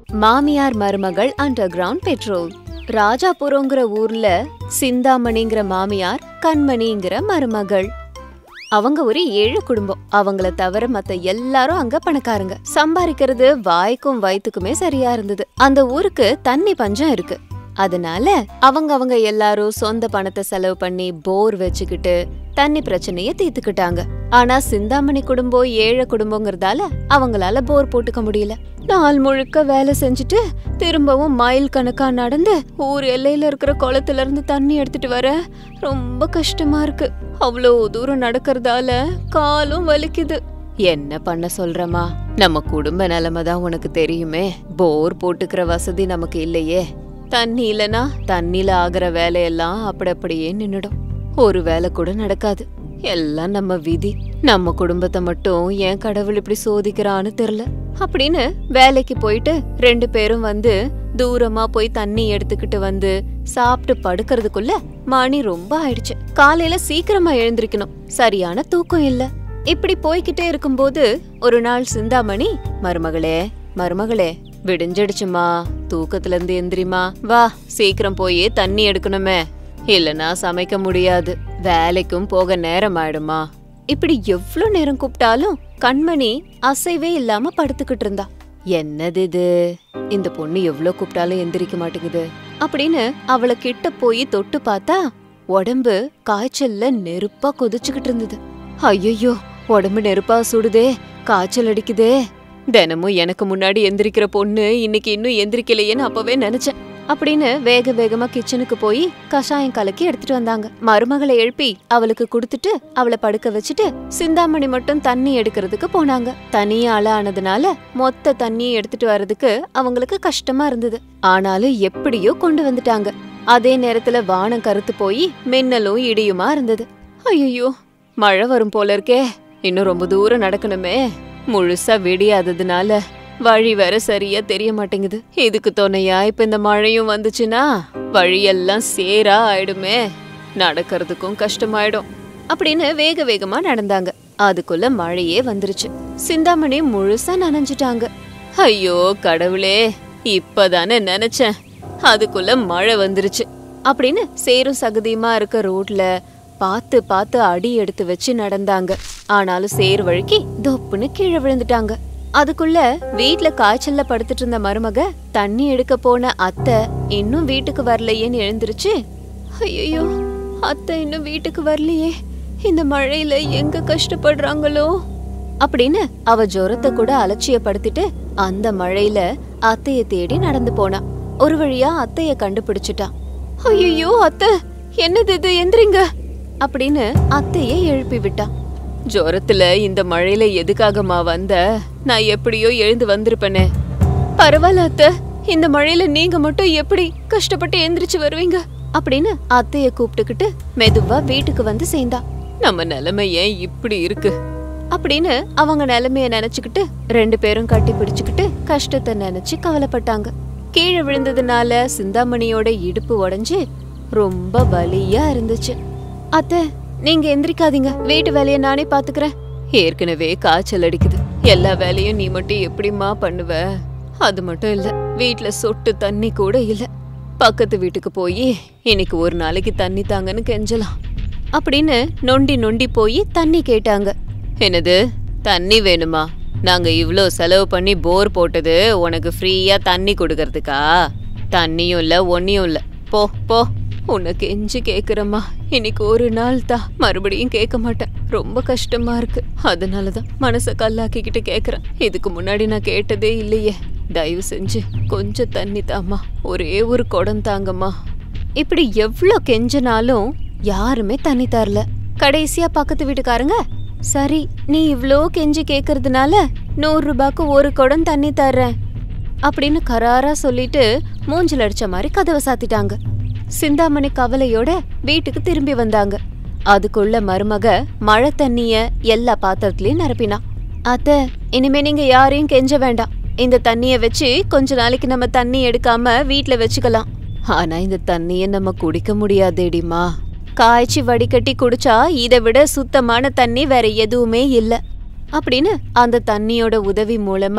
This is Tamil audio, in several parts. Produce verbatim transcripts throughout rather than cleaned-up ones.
மாமியார் மருமகள் அண்டர் கிரவுண்ட் பெட்ரோல். ராஜாபுரங்கிற ஊர்ல சிந்தாமணிங்கிற மாமியார், கண்மணிங்கிற மருமகள். அவங்க ஒரு ஏழு குடும்பம். அவங்கள தவிர மத்த எல்லாரும் அங்க பணக்காரங்க. சம்பாதிக்கிறது வாய்க்கும் வயிற்றுக்குமே சரியா இருந்தது. அந்த ஊருக்கு தண்ணி பஞ்சம் இருக்கு. அதனால அவங்க அவங்க எல்லாரும் சொந்த பணத்தை செலவு பண்ணி போர் வச்சுக்கிட்டு தண்ணி பிரச்சனைய தீர்த்துக்கிட்டாங்க. ஆனா சிந்தாமணி குடும்பம் ஏழை குடும்பங்கிறதால அவங்களால போர் போட்டுக்க முடியல. நாள் முழுக்க வேலை செஞ்சுட்டு திரும்பவும் மைல் கணக்கா நடந்து ஊர் எல்லையில இருக்கிற குளத்துல இருந்து தண்ணி எடுத்துட்டு வர ரொம்ப கஷ்டமா இருக்கு. அவ்வளோ தூரம் நடக்கிறதால காலும் வலிக்குது. என்ன பண்ண சொல்றமா? நம்ம குடும்ப நிலைமை தான் உனக்கு தெரியுமே. போர் போட்டுக்கிற வசதி நமக்கு இல்லையே. தண்ணி இல்லனா தண்ணில ஆகிற வேலையெல்லாம் அப்படி அப்படியே நின்னுடும். ஒரு வேலை கூட நடக்காது. எல்லாம் நம்ம விதி. நம்ம குடும்பத்தை மட்டும் ஏன் கடவுள் இப்படி சோதிக்கிறான்னு தெரியல அப்படின்னு வேலைக்கு போயிட்டு ரெண்டு பேரும் வந்து தூரமா போய் தண்ணி எடுத்துக்கிட்டு வந்து சாப்பிட்டு படுக்கிறதுக்குள்ள மணி ரொம்ப ஆயிடுச்சு. காலையில சீக்கிரமா எழுந்திருக்கணும். சரியான தூக்கம் இல்ல. இப்படி போய்கிட்டே இருக்கும்போது ஒரு நாள் சிந்தாமணி, மருமகளே மருமகளே விடிஞ்சிடுச்சுமா, தூக்கத்துல இருந்து எந்திரிமா, வா சீக்கிரம் போய் தண்ணி எடுக்கணுமே, இல்லனா சமைக்க முடியாது, வேலைக்கும் போக நேரம் ஆயிடுமா. இப்படி எவ்வளவு நேரம் கூப்பிட்டாலும் கண்மணி அசைவே இல்லாம படுத்துக்கிட்டு இருந்தா. என்னது இது, இந்த பொண்ணு எவ்வளவு கூப்பிட்டாலும் எந்திரிக்க மாட்டேங்குது அப்படின்னு அவளை கிட்ட போய் தொட்டு பார்த்தா உடம்பு காய்ச்சல்ல நெருப்பா கொதிச்சுக்கிட்டு இருந்தது. ஐயோ, உடம்பு நெருப்பா சுடுதே, காய்ச்சல் அடிக்குதே. தினமும் எனக்கு முன்னாடி எந்திரிக்கிற பொண்ணு இன்னைக்கு இன்னும் எந்திரிக்கலையேன்னு அப்பவே நினைச்சேன் அப்படின்னு வேக வேகமா கிச்சனுக்கு போய் கஷாயம் கலக்கி எடுத்துட்டு வந்தாங்க. மருமகளை எழுப்பி அவளுக்கு குடுத்துட்டு அவளை படுக்க வச்சுட்டு சிந்தாமணி மட்டும் தண்ணி எடுக்கிறதுக்கு போனாங்க. தனியா ஆள ஆனதுனால மொத்த தண்ணியை எடுத்துட்டு வர்றதுக்கு அவங்களுக்கு கஷ்டமா இருந்தது. ஆனாலும் எப்படியோ கொண்டு வந்துட்டாங்க. அதே நேரத்துல வானம் கருத்து போய் மின்னலும் இடியுமா இருந்தது. ஐயோ, மழை வரும் போல இருக்கே. இன்னும் ரொம்ப தூரம் நடக்கணுமே. முழுசா விடியாததுனால வழி வேற சரியா தெரிய மாட்டேங்குது. இதுக்கு துணையா இப்ப இந்த மழையும் வந்துச்சுன்னா வழியெல்லாம் சேரா ஆயிடுமே, நடக்கிறதுக்கும் கஷ்டமாயிடும் அப்படின்னு வேக வேகமா நடந்தாங்க. அதுக்குள்ள மழையே வந்துருச்சு. சிந்தாமணி முழுசா நனைஞ்சிட்டாங்க. ஐயோ கடவுளே, இப்பதானே நினைச்சேன், அதுக்குள்ள மழை வந்துருச்சு அப்படின்னு சேரும் சகதியுமா இருக்க ரோட்ல பார்த்து பார்த்து அடி எடுத்து வச்சு நடந்தாங்க. ஆனாலும் சேர் வழுக்கி தொப்புன்னு கீழே விழுந்துட்டாங்க. அதுக்குள்ள வீட்டுல காய்ச்சல்ல படுத்துட்டு இருந்த மருமக தண்ணி எடுக்க போன அத்தை இன்னும் வீட்டுக்கு வரலையேன்னு எழுந்திருச்சு. ஐயோ, அத்தை இன்னும் வீட்டுக்கு வரலையே, இந்த மழையில எங்க கஷ்டப்படுறாங்களோ அப்படின்னு அவ ஜொரத்தை கூட அலட்சியப்படுத்திட்டு அந்த மழையில அத்தைய தேடி நடந்து போனா. ஒரு வழியா அத்தைய கண்டுபிடிச்சிட்டா. ஐயோ அத்தை, என்னது இது, எந்திரிங்க அப்படின்னு அத்தைய எழுப்பி விட்டா. ஜோரத்துல இந்த மழையில எதுக்காகமா வந்த? நான் எப்படியோ எழுந்து வந்திருப்பேனே. பரவாயில்ல அத்தை, இந்த மழையில நீங்க மட்டும் எப்படி கஷ்டப்பட்டு எந்திரிச்சு வருவீங்க அப்படின்னு அத்தைய கூப்பிட்டுக்கிட்டு மெதுவா வீட்டுக்கு வந்து சேர்ந்தா. நம்ம நிலைமை ஏன் இப்படி இருக்கு அப்படின்னு அவங்க நிலைமைய நினைச்சுக்கிட்டு ரெண்டு பேரும் கட்டி பிடிச்சுக்கிட்டு கஷ்டத்தை நினைச்சு கவலைப்பட்டாங்க. கீழே விழுந்ததுனால சிந்தாமணியோட இடுப்பு உடைஞ்சு ரொம்ப வலியா இருந்துச்சு. அத்தை, நீங்க எந்திரிக்காதீங்க, வீட்டு வேலைய நானே பாத்துக்கிறேன். ஏற்கனவே காய்ச்சல் அடிக்குது, எல்லா வேலையும் நீ மட்டும் எப்படிமா பண்ணுவ? அது மட்டும் இல்ல, வீட்டுல சொட்டு தண்ணி கூட இல்ல. பக்கத்து வீட்டுக்கு போய் இன்னைக்கு ஒரு நாளைக்கு தண்ணி தாங்கன்னு கெஞ்சலாம் அப்படின்னு நொண்டி நொண்டி போய் தண்ணி கேட்டாங்க. என்னது, தண்ணி வேணுமா? நாங்க இவ்ளோ செலவு பண்ணி போர் போட்டது உனக்கு ஃப்ரீயா தண்ணி கொடுக்கறதுக்கா? தண்ணியும் இல்ல ஒன்னியும் இல்ல, போ போ. உனக்கு எஞ்சி கேக்குறம்மா, இன்னைக்கு ஒரு நாள் தான், மறுபடியும் கேட்க மாட்டேன். ரொம்ப கஷ்டமா இருக்கு, அதனாலதான் மனச கல்லாக்கிக்கிட்டு கேக்குறேன். இதுக்கு முன்னாடி நான் கேட்டதே இல்லையே. தயவு செஞ்சு கொஞ்சம் தண்ணி தாம்மா, ஒரே ஒரு குடம் தாங்கம்மா. இப்படி எவ்வளோ கெஞ்சனாலும் யாருமே தண்ணி தரல. கடைசியா பக்கத்து வீட்டுக்காரங்க, சரி நீ இவ்ளோ கெஞ்சி கேக்குறதுனால நூறு ரூபாய்க்கு ஒரு குடம் தண்ணி தர்றேன் அப்படின்னு கராரா சொல்லிட்டு மூஞ்சில் அடிச்ச மாதிரி கதவை சாத்திட்டாங்க. சிந்தாமணி கவலையோட வீட்டுக்கு திரும்பி வந்தாங்க. அதுக்குள்ள மருமக மழை தண்ணிய எல்லா பாத்திரத்திலயும் நிரப்பினா. அத்தை, இனிமே நீங்க யாரையும் கெஞ்ச வேண்டாம். இந்த தண்ணிய வச்சு கொஞ்ச நாளைக்கு நம்ம தண்ணி எடுக்காம வீட்டுல வச்சுக்கலாம். ஆனா இந்த தண்ணிய நம்ம குடிக்க முடியாதேடிமா. காய்ச்சி வடிகட்டி குடிச்சா இதை விட சுத்தமான தண்ணி வேற எதுவுமே இல்ல அப்படின்னு அந்த தண்ணியோட உதவி மூலமா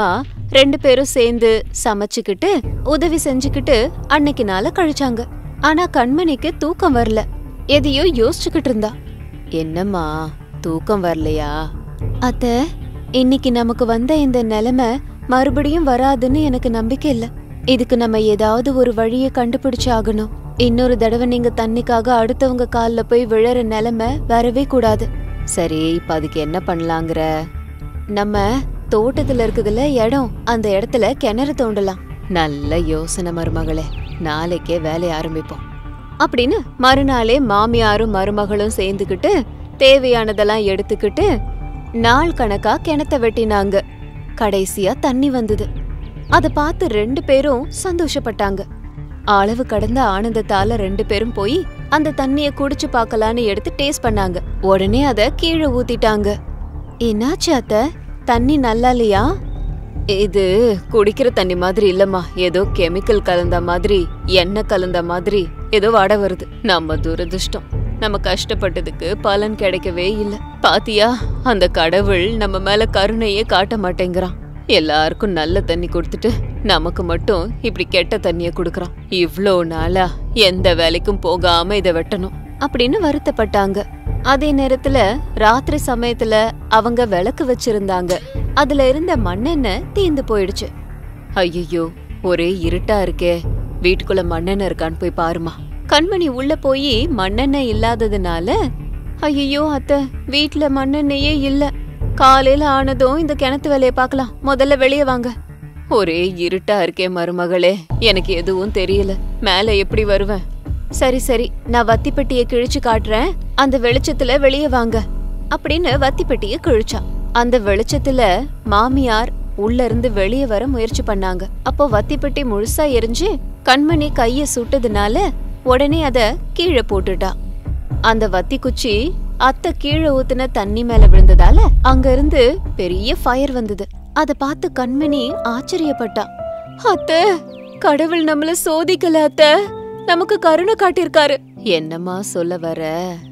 ரெண்டு பேரும் சேர்ந்து சமைச்சுக்கிட்டு உதவி செஞ்சுக்கிட்டு அன்னைக்கு நாள கழிச்சாங்க. ஆனா கண்மணிக்கு தூக்கம் வரல. எதையோ யோசிச்சுக்கிட்டு இருந்தா. என்னம்மா தூக்கம் வரலையா? அத்த, இன்னைக்கு நமக்கு வந்த இந்த நிலைமை மறுபடியும் வராதுன்னு எனக்கு நம்பிக்கை இல்ல. இதுக்கு நம்ம ஏதாவது ஒரு வழியை கண்டுபிடிச்சாகணும். இன்னொரு தடவை நீங்க தண்ணிக்காக அடுத்தவங்க கால்ல போய் விழற நிலைமை வரவே கூடாது. சரி, இப்ப அதுக்கு என்ன பண்ணலாங்கிற? நம்ம தோட்டத்துல இருக்குதுல இடம், அந்த இடத்துல கிணறு தோண்டலாம். நல்ல யோசனை மருமகளே, நாளைக்கே வேலைய ஆரம்பிப்போம் அப்படின்னு மறுநாளே மாமியாரும் மருமகளும் சேர்ந்துக்கிட்டு தேவையானதெல்லாம் எடுத்துக்கிட்டு நாள் கணக்கா கிணத்த வெட்டினாங்க. கடைசியா தண்ணி வந்தது. அத பார்த்து ரெண்டு பேரும் சந்தோஷப்பட்டாங்க. அளவு கடந்த ஆனந்தத்தால ரெண்டு பேரும் போய் அந்த தண்ணிய குடிச்சு பாக்கலான்னு எடுத்து டேஸ்ட் பண்ணாங்க. உடனே அத கீழே ஊத்திட்டாங்க. என்னாச்சு அத்த, தண்ணி நல்லா இல்லையா? இது குடிக்கிற தண்ணி மாதிரி இல்லம்மா, ஏதோ கெமிக்கல் கலந்த மாதிரி, எண்ணெய் கலந்த மாதிரி ஏதோ வாட வருது. நம்ம துரதிருஷ்டம், நம்ம கஷ்டப்பட்டதுக்கு பலன் கிடைக்கவே இல்ல. பாத்தியா, அந்த கடவுள் நம்ம மேல கருணையே காட்ட மாட்டேங்கிறான். எல்லாருக்கும் நல்ல தண்ணி கொடுத்துட்டு நமக்கு மட்டும் இப்படி கெட்ட தண்ணிய குடுக்கறான். இவ்ளோ நாளா எந்த வேலைக்கும் போகாம இத வெட்டணும் அப்படின்னு வருத்தப்பட்டாங்க. அதே நேரத்துல ராத்திரி சமயத்துல அவங்க விளக்கு வச்சிருந்தாங்க. அதுல இருந்த மண்ணெண்ணெய் தீந்து போயிடுச்சு. ஐயோ, ஒரே இருட்டா இருக்கே, வீட்டுக்குள்ள மண்ணெண்ணெய் இருக்கான்னு போய் பாருமா. கண்மணி உள்ள போய் மண்ணெண்ணெய் இல்லாததுனால, ஐயோ அத்தை, வீட்டுல மண்ணெண்ணெயே இல்ல. காலையில ஆனதும் இந்த கிணத்து வேலைய பாக்கலாம், முதல்ல வெளியே வாங்க. ஒரே இருட்டா இருக்கே மருமகளே, எனக்கு எதுவும் தெரியல, மேல எப்படி வருவேன்? சரி சரி, நான் வத்தி பெட்டியை கிழிச்சு காட்டுறேன், அந்த வெளிச்சத்துல வெளியே வாங்க அப்படின்னு வத்தி பெட்டியை கிழிச்சா. அந்த வெளிச்சத்துல மாமியார் உள்ள இருந்து வெளியே வர முயற்சி பண்ணாங்க. அப்போ வத்தி பெட்டி முழுசா எரிஞ்சு கண்மணி கைய சுட்டதுனால உடனே அத கீழே போட்டுட்டா. அந்த வத்தி குச்சி அத்தை கீழே ஊத்துன தண்ணி மேல விழுந்ததால அங்க இருந்து பெரிய ஃபயர் வந்தது. அத பார்த்து கண்மணி ஆச்சரியப்பட்டா. அத்தை, கடவுள் நம்மள சோதிக்கல அத்தை, நமக்கு கருணை காட்டியிருக்காரு. என்னம்மா சொல்ல வர?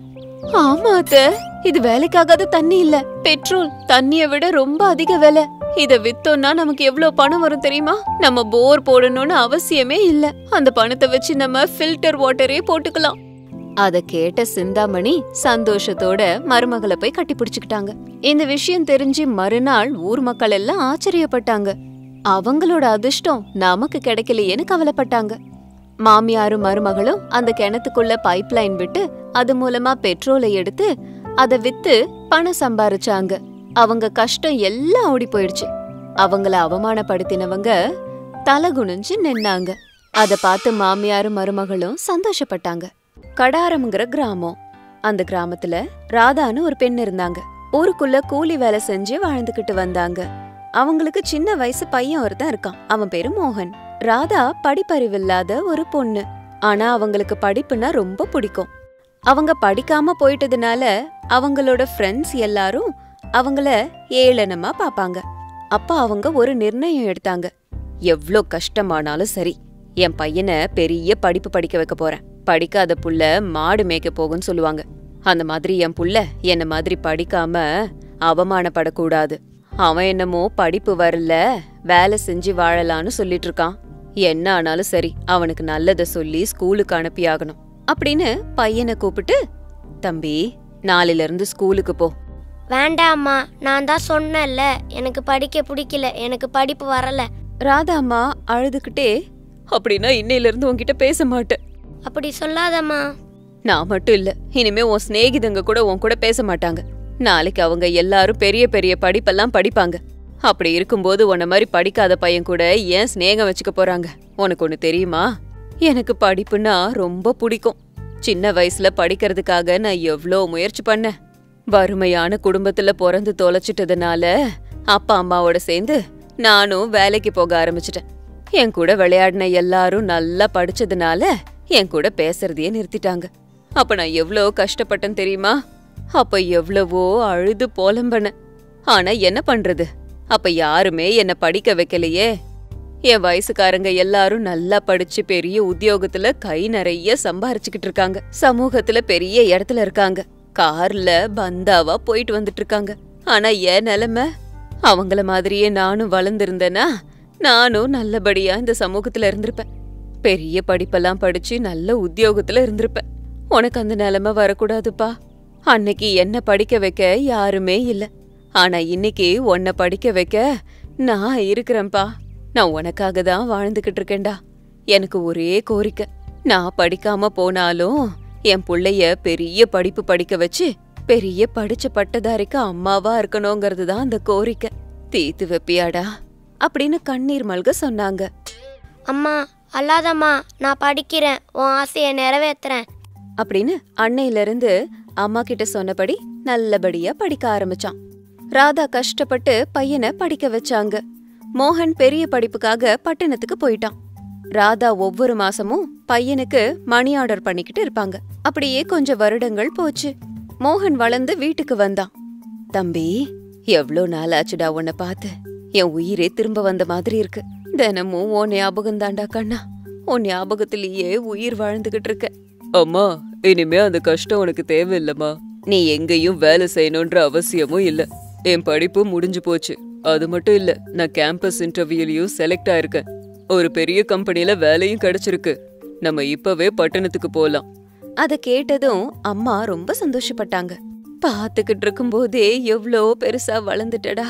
ஆமா அத்தை, இது வேலைக்காகாத தண்ணி இல்ல, பெட்ரோல். தண்ணிய விட ரொம்ப அதிக விலை. இத வித்தோம்னா நமக்கு எவ்வளவு பணம் வரும் தெரியுமா? நம்ம போர் போடணும்னு அவசியமே இல்ல. அந்த பணத்தை வச்சு நம்ம ஃபில்டர் வாட்டரே போட்டுக்கலாம். அத கேட்ட சிந்தாமணி சந்தோஷத்தோட மருமகளை போய் கட்டி பிடிச்சுக்கிட்டாங்க. இந்த விஷயம் தெரிஞ்சு மறுநாள் ஊர் மக்கள் எல்லாம் ஆச்சரியப்பட்டாங்க. அவங்களோட அதிர்ஷ்டம் நமக்கு கிடைக்கலையேன்னு கவலைப்பட்டாங்க. மாமியாரும் மருமகளும் அந்த கிணத்துக்குள்ள பைப் லைன் விட்டு அது மூலமா பெட்ரோலை எடுத்து அத வித்து பணம் சம்பாரிச்சாங்க. அவங்க கஷ்டம் எல்லாம் ஓடி போயிடுச்சு. அவங்கள அவமானப்படுத்தினவங்க தலை குனிஞ்சு நின்னாங்க. அத பார்த்து மாமியாரும் மருமகளும் சந்தோஷப்பட்டாங்க. கடாரம்ங்கிற கிராமம். அந்த கிராமத்துல ராதான்னு ஒரு பெண் இருந்தாங்க. ஊருக்குள்ள கூலி வேலை செஞ்சு வாழ்ந்துகிட்டு வந்தாங்க. அவங்களுக்கு சின்ன வயசு பையன் ஒருத்தன் இருக்கான். அவன் பேரு மோகன். ராதா படிப்பறிவில்லாத ஒரு பொண்ணு. ஆனா அவங்களுக்கு படிப்புனா ரொம்ப பிடிக்கும். அவங்க படிக்காம போயிட்டதுனால அவங்களோட ஃப்ரெண்ட்ஸ் எல்லாரும் அவங்கள ஏளனமா பாப்பாங்க. அப்ப அவங்க ஒரு நிர்ணயம் எடுத்தாங்க. எவ்ளோ கஷ்டமானாலும் சரி, என் பையனை பெரிய படிப்பு படிக்க வைக்க போறேன். படிக்காத புள்ள மாடு மேய்க்க போகுன்னு சொல்லுவாங்க. அந்த மாதிரி என் புள்ள என்ன மாதிரி படிக்காம அவமானப்படக்கூடாது. அவன் என்னமோ படிப்பு வரல, வேலை செஞ்சு வாழலான்னு சொல்லிட்டு இருக்கான். என்ன ஆனாலும் சரி, அவனுக்கு நல்லத சொல்லி ஸ்கூலுக்கு அனுப்பி ஆகணும் அப்படின்னு பையனை கூப்பிட்டு, தம்பி, நாளையில இருந்து ஸ்கூலுக்கு போ. வேண்டாம்மா, நான் தான் சொன்னேன்ல, எனக்கு படிக்க பிடிக்கல, எனக்கு படிப்பு வரல. ராதாம்மா அழுதுகிட்டே, அப்படின்னா இன்னையில இருந்து உன்கிட்ட பேச மாட்டேன். அப்படி சொல்லாதம்மா. நான் மட்டும் இல்ல, இனிமே உன் சிநேகிதங்க கூட உன் கூட பேச மாட்டாங்க. நாளைக்கு அவங்க எல்லாரும் பெரிய பெரிய படிப்பெல்லாம் படிப்பாங்க. அப்படி இருக்கும்போது உன்ன மாதிரி படிக்காத பையன் கூட ஏன் ஸ்நேகம் வச்சுக்க போறாங்க? உனக்கு ஒண்ணு தெரியுமா? எனக்கு படிப்புனா ரொம்ப பிடிக்கும். சின்ன வயசுல படிக்கிறதுக்காக நான் எவ்வளோ முயற்சி பண்ணேன். வறுமையான குடும்பத்துல பிறந்து தொலைச்சிட்டதுனால அப்பா அம்மாவோட சேர்ந்து நானும் வேலைக்கு போக ஆரம்பிச்சிட்டேன். என் கூட விளையாடின எல்லாரும் நல்லா படிச்சதுனால என் கூட பேசுறதையே நிறுத்திட்டாங்க. அப்ப நான் எவ்வளோ கஷ்டப்பட்டேன் தெரியுமா? அப்ப எவ்வளவோ அழுது புலம்பன. ஆனா என்ன பண்றது, அப்ப யாருமே என்ன படிக்க வைக்கலையே. என் வயசுக்காரங்க எல்லாரும் நல்லா படிச்சு பெரிய உத்தியோகத்துல கை நிறைய சம்பாரிச்சுக்கிட்டு இருக்காங்க. சமூகத்துல பெரிய இடத்துல இருக்காங்க. கார்ல பந்தாவா போயிட்டு வந்துட்டு இருக்காங்க. ஆனா என் நிலைமை, அவங்கள மாதிரியே நானும் வளர்ந்திருந்தேனா நானும் நல்லபடியா இந்த சமூகத்துல இருந்திருப்பேன். பெரிய படிப்பெல்லாம் படிச்சு நல்ல உத்தியோகத்துல இருந்திருப்பேன். உனக்கு அந்த நிலைமை வரக்கூடாதுப்பா. அன்னைக்கு என்ன படிக்க வைக்க யாருமே இல்ல. ஆனா இன்னைக்கு உன்னை படிக்க வைக்க நான் இருக்கிறேன்பா. நான் உனக்காக தான் வாழ்ந்துகிட்டு இருக்கேன்டா. எனக்கு ஒரே கோரிக்கை, நான் படிக்காம போனாலும் என் புள்ளைய பெரிய படிப்பு படிக்க வச்சு பெரிய படிச்ச பட்டதாரிக்கு அம்மாவா இருக்கணுங்கிறது தான் அந்த கோரிக்கை. தீத்து வைப்பியாடா அப்படின்னு கண்ணீர் மல்க சொன்னாங்க. அம்மா அல்லாதம்மா, நான் படிக்கிறேன், உன் ஆசையை நிறைவேத்துறேன் அப்படின்னு அன்னையில இருந்து அம்மா கிட்ட சொன்னபடி நல்லபடியா படிக்க ஆரம்பிச்சான். ராதா கஷ்டப்பட்டு பையனை படிக்க வச்சாங்க. மோகன் பெரிய படிப்புக்காக பட்டணத்துக்கு போயிட்டான். ராதா ஒவ்வொரு மாசமும் பையனுக்கு மணி ஆர்டர் பண்ணிக்கிட்டு இருப்பாங்க. அப்படியே கொஞ்சம் வருடங்கள் போச்சு. மோகன் வளர்ந்து வீட்டுக்கு வந்தான். தம்பி, எவ்ளோ நாள் ஆச்சுடா உன்னை பார்த்து. என் உயிரே திரும்ப வந்த மாதிரி இருக்கு. தினமும் உன் ஞாபகம் தாண்டா கண்ணா. உன் ஞாபகத்திலேயே உயிர் வாழ்ந்துகிட்டு இருக்க. அம்மா, இனிமே அந்த கஷ்டம் உனக்கு தேவையில்லம்மா. நீ எங்கேயும் வேலை செய்யணும்ன்ற அவசியமும் இல்ல. என் படிப்பு முடிஞ்சு போச்சு. அது மட்டும் இல்ல, நான் கேம்பஸ் இன்டர்வியூலயும் செலக்ட் ஆயிருக்கேன். ஒரு பெரிய கம்பெனில வேலையும் கிடைச்சிருக்கு. நம்ம இப்பவே பட்டணத்துக்கு போலாம். அத கேட்டதும் அம்மா ரொம்ப சந்தோஷப்பட்டாங்க. பாத்துக்கிட்டு இருக்கும் போதே எவ்வளோ பெருசா வளர்ந்துட்டடா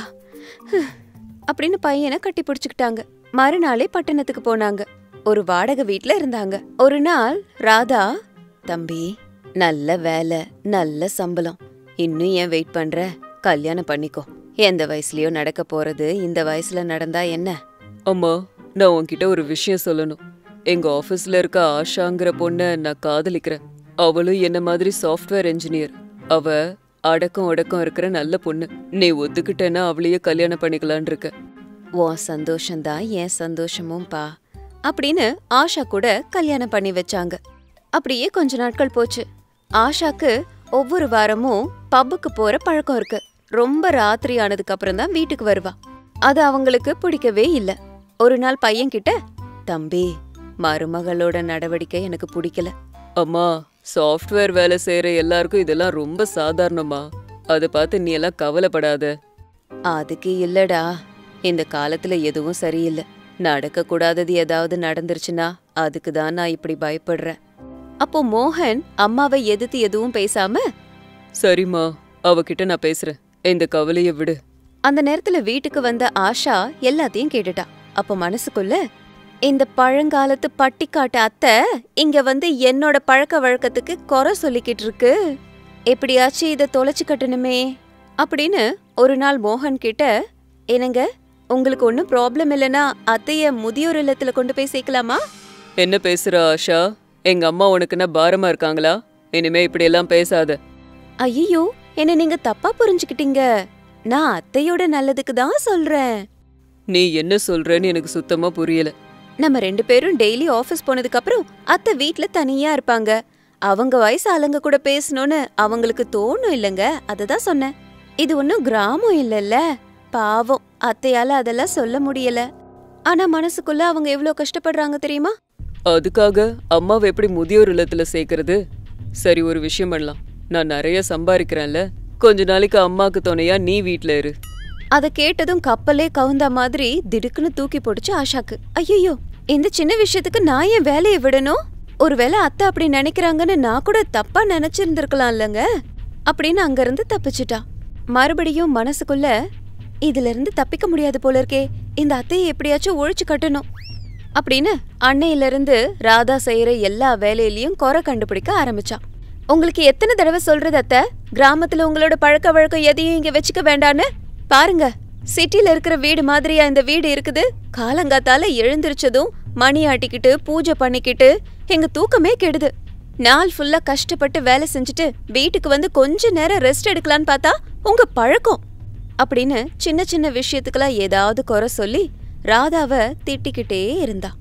அப்படின்னு பையனை கட்டி பிடிச்சுக்கிட்டாங்க. மறுநாளே பட்டணத்துக்கு போனாங்க. ஒரு வாடகை வீட்ல இருந்தாங்க. ஒரு நாள் ராதா, தம்பி, நல்ல வேலை, நல்ல சம்பளம், இன்னும் ஏன் வெயிட் பண்ற? கல்யாணம் பண்ணிக்கோ. எந்த வயசுலயோ நடக்க போறது இந்த வயசுல நடந்தா என்ன? அம்மா, நான் உன்கிட்ட ஒரு விஷயம் சொல்லணும். எங்க ஆபீஸ்ல இருக்க ஆஷாங்கிற பொண்ண நான் காதலிக்கிறேன். அவளும் என்ன மாதிரி சாஃப்ட்வேர் என்ஜினியர். அவ அடக்கம் அடக்கம் இருக்கிற நல்ல பொண்ணு. நீ ஒத்துக்கிட்டேன்னா அவளையே கல்யாணம் பண்ணிக்கலான் இருக்க. உன் சந்தோஷம்தான் என் சந்தோஷமும் பா அப்படின்னு ஆஷா கூட கல்யாணம் பண்ணி வச்சாங்க. அப்படியே கொஞ்ச நாட்கள் போச்சு. ஆஷாக்கு ஒவ்வொரு வாரமும் பப்புக்கு போற பழக்கம் இருக்கு. ரொம்ப ராத்திரி ஆனதுக்கு அப்புறம் தான் வீட்டுக்கு வருவா. அது அவங்களுக்கு பிடிக்கவே இல்ல. ஒரு நாள் பையன் கிட்ட, தம்பி, மருமகளோட நடவடிக்கை எனக்கு பிடிக்கல. அம்மா, சாஃப்ட்வேர் வேலை செய்யற எல்லாருக்கும் இதெல்லாம் ரொம்ப சாதாரணமா. அதை பார்த்து நீ எல்லாம் கவலைப்படாத. அதுக்கு இல்லடா, இந்த காலத்துல எதுவும் சரியில்லை. நடக்க கூடாதது ஏதாவது நடந்துருச்சுன்னா அதுக்கு தான் நான் இப்படி பயப்படுறேன். அப்போ மோகன் அம்மாவை எதிர்த்து எதுவும் பேசாம, சரிம்மா, அவகிட்ட நான் பேசுறேன், இந்த கவலைய விடு. அந்த நேரத்துல வீட்டுக்கு வந்த ஆஷா எல்லாத்தையும் கேட்டுட்டா. அப்ப மனசுக்குள்ள, இந்த பழங்காலத்து பட்டிக்காட்டு அத்தை இங்க வந்து என்னோட பழக்க வழக்கத்துக்கு குறை சொல்லிக்கிட்டு இருக்கு. எப்படியாச்சும் இதை தொலைச்சு கட்டணுமே அப்படின்னு ஒரு நாள் மோகன் கிட்ட, என்னங்க, உங்களுக்கு ஒன்னும் ப்ராப்ளம் இல்லைன்னா அத்தைய முதியோர் இல்லத்துல கொண்டு போய் சேர்க்கலாமா? என்ன பேசுற ஆஷா? எங்க அம்மா உனக்குன்னா பாரமா இருக்காங்களா? இனிமே இப்படி எல்லாம் பேசாத. ஐயோ, என்ன நீங்க தப்பா புரிஞ்சுக்கிட்டீங்க. நான் அத்தையோட நல்லதுக்கு தான் சொல்றேன். நீ என்ன சொல்றேன்னு எனக்கு சுத்தமா புரியல. நம்ம ரெண்டு பேரும் டெய்லி ஆபீஸ் போனதுக்கு அப்புறம் அத்தை வீட்ல தனியா இருப்பாங்க. அவங்க வயசு ஆளுங்க கூட பேசணும்னு அவங்களுக்கு தோணும் இல்லங்க, அததான் சொன்னேன். இது ஒன்னும் கிராமம் இல்லல்ல. பாவம், அத்தையால அதெல்லாம் சொல்ல முடியல. ஆனா மனசுக்குள்ள அவங்க எவ்வளவு கஷ்டப்படுறாங்க தெரியுமா? அதுக்காக அம்மாவை எப்படி முதியோர் இல்லத்துல சேர்க்கறது? சரி, ஒரு விஷயம் பண்ணலாம். நான் நிறைய சம்பாதிக்கிறேன்ல, கொஞ்ச நாளைக்கு அம்மாக்கு துணையா நீ வீட்ல இரு. அத கேட்டதும் கப்பலே கவுந்த மாதிரி திடுக்குன்னு தூக்கி போட்டுச்சு ஆஷாக்கு. ஐயோ, இந்த சின்ன விஷயத்துக்கு நான் ஏன் வேலையை விடணும்? ஒருவேளை அத்தை அப்படி நினைக்கிறாங்கன்னு நான் கூட தப்பா நினைச்சிருந்திருக்கலாம் இல்லங்க அப்படின்னு அங்கிருந்து தப்பிச்சுட்டா. மறுபடியும் மனசுக்குள்ள, இதுல இருந்து தப்பிக்க முடியாது போல இருக்கே, இந்த அத்தையை எப்படியாச்சும் ஒழிச்சு கட்டணும் அப்படின்னு அன்னையில இருந்து ராதா செய்யற எல்லா வேலையிலயும் குறை கண்டுபிடிக்க ஆரம்பிச்சா. உங்களுக்கு எத்தனை தடவை சொல்றது அத்தை, கிராமத்துல உங்களோட பழக்க வழக்கம் எதையும் இங்க வச்சுக்க வேண்டான்னு? பாருங்க, சிட்டில இருக்கிற வீடு மாதிரியா இந்த வீடு இருக்குது? காலங்காத்தால எழுந்திருச்சதும் மணி ஆட்டிக்கிட்டு பூஜை பண்ணிக்கிட்டு எங்க தூக்கமே கெடுது. நாள் ஃபுல்லா கஷ்டப்பட்டு வேலை செஞ்சுட்டு வீட்டுக்கு வந்து கொஞ்ச நேரம் ரெஸ்ட் எடுக்கலான்னு பார்த்தா உங்க பழக்கம் அப்படின்னு சின்ன சின்ன விஷயத்துக்கெல்லாம் ஏதாவது குறை சொல்லி ராதாவை திட்டிக்கிட்டே இருந்தா.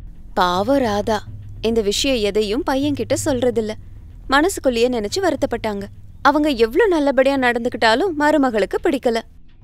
பாவம் ராதா இந்த விஷயம் எதையும் பையன்கிட்ட சொல்றதில்ல. மனசுக்குள்ளேயே நினைச்சு வருத்தப்பட்டாங்க. அவங்க எவ்வளவு நல்லபடியா நடந்துக்கிட்டாலும் மருமகளுக்கு பிடிக்கல.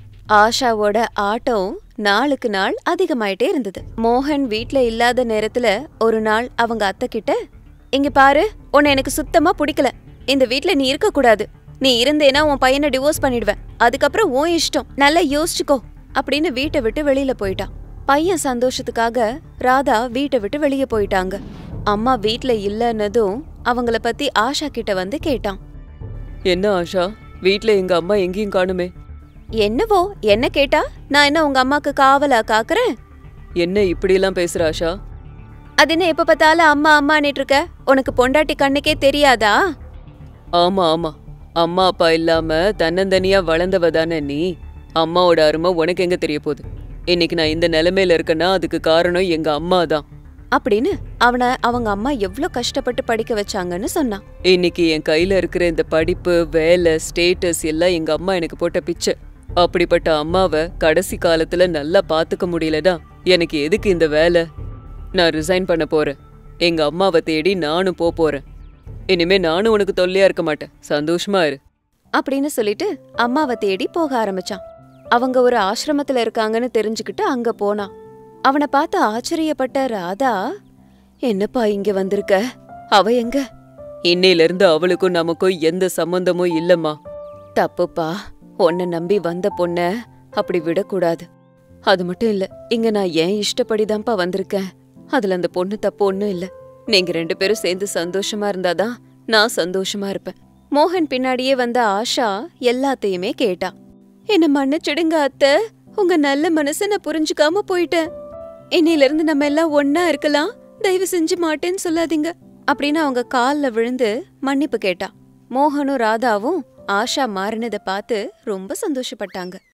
ஆஷாவோட ஆட்டம் நாளுக்கு நாள் அதிகமாயிட்டே இருந்தது. மோகன் வீட்ல இல்லாத நேரத்துல ஒரு நாள் அவங்க அத்தை கிட்ட, இங்க பாரு, உன்னை எனக்கு சுத்தமா பிடிக்கல. இந்த வீட்ல நீ இருக்க கூடாது. நீ இருந்தேனா உன் பையனை டிவோர்ஸ் பண்ணிடுவேன். அதுக்கப்புறம் உன் இஷ்டம், நல்லா யோசிச்சுக்கோ அப்படின்னு வீட்டை விட்டு வெளியில போயிட்டான். பையன் சந்தோஷத்துக்காக ராதா வீட்டை விட்டு வெளியே போயிட்டாங்க. அம்மா வீட்ல இல்லன்னதும் அவங்கள பத்தி ஆஷா கிட்ட வந்து கேட்டான். என்ன ஆஷா, வீட்ல எங்க அம்மா எங்கேயும் காணுமே. என்னவோ என்ன கேட்டா, நான் என்ன உங்க அம்மாக்கு காவலா காக்குறேன்? என்ன இப்படியெல்லாம் பேசுற ஆஷா? அது என்ன எப்ப பார்த்தாலும் அம்மா அம்மான்னுட்டு இருக்க? உனக்கு பொண்டாட்டி கண்ணுக்கே தெரியாதா? ஆமா ஆமா, அம்மா அப்பா இல்லாம தன்னந்தனியா வளர்ந்தவ தானே நீ. அம்மாவோட அருமை உனக்கு எங்க தெரிய போகுது? இன்னைக்கு நான் இந்த நிலைமையில இருக்கேன்னா அதுக்கு காரணம் எங்க அம்மா தான் அப்படின்னு அவனை அவங்க அம்மா எவ்ளோ கஷ்டப்பட்டு படிக்க வச்சாங்கன்னு சொன்னான். இன்னைக்கு என் கையில இருக்கிற இந்த படிப்பு, வேலை, ஸ்டேட்டஸ் எல்லாம் எங்க அம்மா எனக்கு போட்ட பிச்சை. அப்படிப்பட்ட அம்மாவை கடைசி காலத்துல நல்லா பாத்துக்க முடியலடா. எனக்கு எதுக்கு இந்த வேலை? நான் ரிசைன் பண்ண போறேன். எங்க அம்மாவை தேடி நானும் போ போறேன். இனிமே நானும் உனக்கு தொல்லையா இருக்க மாட்டேன். சந்தோஷமா இரு அப்படின்னு சொல்லிட்டு அம்மாவை தேடி போக ஆரம்பிச்சான். அவங்க ஒரு ஆசிரமத்துல இருக்காங்கன்னு தெரிஞ்சுக்கிட்டு அங்க போனான். அவனை பார்த்து ஆச்சரியப்பட்ட ராதா, என்னப்பா இங்க வந்திருக்க? அவ எங்க? இன்னையில இருந்து அவளுக்கும் நமக்கும் எந்த சம்பந்தமும் இல்லம்மா. தப்புப்பா, உன்னை நம்பி வந்த பொண்ண அப்படி விடக்கூடாது. அது மட்டும் இல்ல, இங்க நான் ஏன் இஷ்டப்படிதான்ப்பா வந்திருக்கேன். அதுல அந்த பொண்ணு தப்பு ஒண்ணும் இல்ல. நீங்க ரெண்டு பேரும் சேர்ந்து சந்தோஷமா இருந்தாதான் நான் சந்தோஷமா இருப்பேன். மோகன் பின்னாடியே வந்த ஆஷா எல்லாத்தையுமே கேட்டா. என்ன மன்னிச்சிடுங்க அத்தை, உங்க நல்ல மனசை நான் புரிஞ்சுக்காம போயிட்டேன். இன்னையில இருந்து நம்ம எல்லாம் ஒன்னா இருக்கலாம், தயவு செஞ்சு மாட்டேன்னு சொல்லாதீங்க அப்படின்னு அவங்க கால்ல விழுந்து மன்னிப்பு கேட்டா. மோகனும் ராதாவும் ஆஷா மாறினதை பார்த்து ரொம்ப சந்தோஷப்பட்டாங்க.